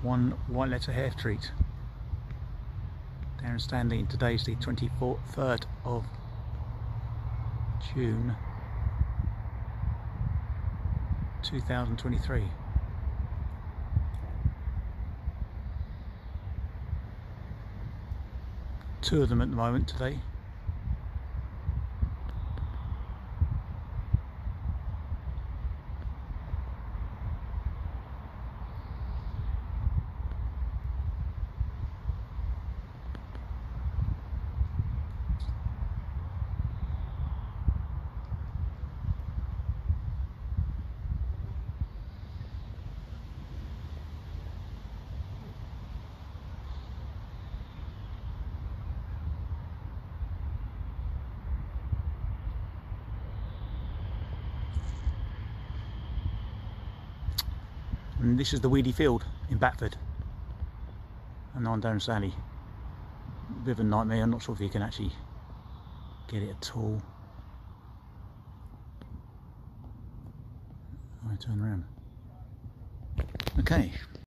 one white letter hair streak down in Stanley, and today's the 23rd of June 2023. Two of them at the moment today. And this is the weedy field in Batford, and I'm down in Stanley. A bit of a nightmare. I'm not sure if you can actually get it at all. I turn around. Okay.